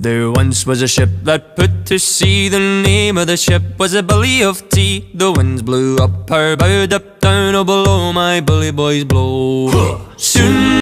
There once was a ship that put to sea. The name of the ship was a Billy of Tea. The winds blew up her bow, up down, oh below my bully boys blow. Soon